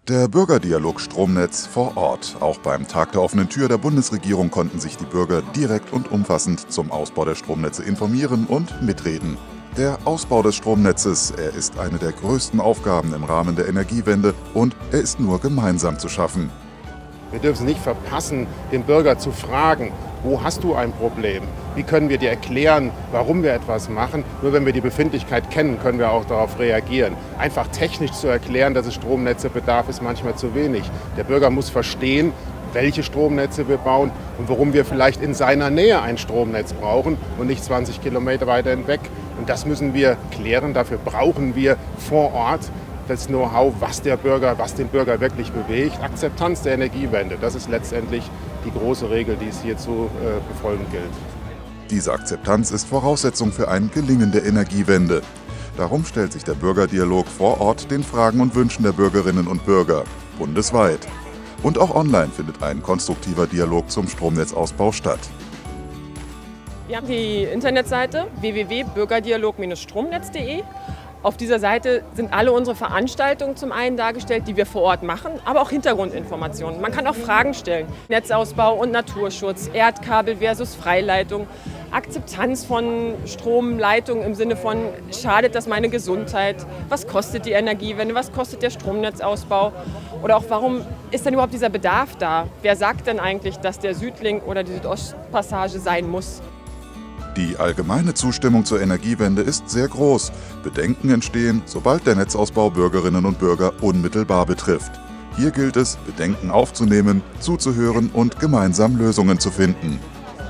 Der Bürgerdialog Stromnetz vor Ort. Auch beim Tag der offenen Tür der Bundesregierung konnten sich die Bürger direkt und umfassend zum Ausbau der Stromnetze informieren und mitreden. Der Ausbau des Stromnetzes, er ist eine der größten Aufgaben im Rahmen der Energiewende und er ist nur gemeinsam zu schaffen. Wir dürfen es nicht verpassen, den Bürger zu fragen, wo hast du ein Problem? Wie können wir dir erklären, warum wir etwas machen? Nur wenn wir die Befindlichkeit kennen, können wir auch darauf reagieren. Einfach technisch zu erklären, dass es Stromnetze bedarf, ist manchmal zu wenig. Der Bürger muss verstehen, welche Stromnetze wir bauen und warum wir vielleicht in seiner Nähe ein Stromnetz brauchen und nicht 20 Kilometer weiter hinweg. Und das müssen wir klären. Dafür brauchen wir vor Ort das Know-how, was den Bürger wirklich bewegt. Akzeptanz der Energiewende, das ist letztendlich die große Regel, die es hier zu befolgen gilt. Diese Akzeptanz ist Voraussetzung für ein Gelingen der Energiewende. Darum stellt sich der Bürgerdialog vor Ort den Fragen und Wünschen der Bürgerinnen und Bürger, bundesweit. Und auch online findet ein konstruktiver Dialog zum Stromnetzausbau statt. Wir haben die Internetseite www.bürgerdialog-stromnetz.de. Auf dieser Seite sind alle unsere Veranstaltungen zum einen dargestellt, die wir vor Ort machen, aber auch Hintergrundinformationen. Man kann auch Fragen stellen. Netzausbau und Naturschutz, Erdkabel versus Freileitung, Akzeptanz von Stromleitung im Sinne von, schadet das meine Gesundheit? Was kostet die Energiewende? Was kostet der Stromnetzausbau? Oder auch, warum ist denn überhaupt dieser Bedarf da? Wer sagt denn eigentlich, dass der Südlink oder die Südostpassage sein muss? Die allgemeine Zustimmung zur Energiewende ist sehr groß. Bedenken entstehen, sobald der Netzausbau Bürgerinnen und Bürger unmittelbar betrifft. Hier gilt es, Bedenken aufzunehmen, zuzuhören und gemeinsam Lösungen zu finden.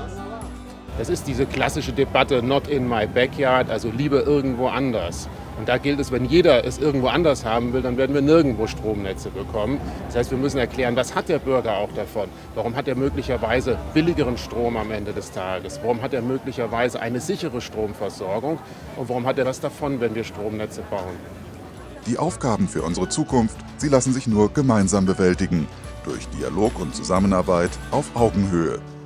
Das ist diese klassische Debatte, not in my backyard, also lieber irgendwo anders. Und da gilt es, wenn jeder es irgendwo anders haben will, dann werden wir nirgendwo Stromnetze bekommen. Das heißt, wir müssen erklären, was hat der Bürger auch davon? Warum hat er möglicherweise billigeren Strom am Ende des Tages? Warum hat er möglicherweise eine sichere Stromversorgung? Und warum hat er was davon, wenn wir Stromnetze bauen? Die Aufgaben für unsere Zukunft, sie lassen sich nur gemeinsam bewältigen. Durch Dialog und Zusammenarbeit auf Augenhöhe.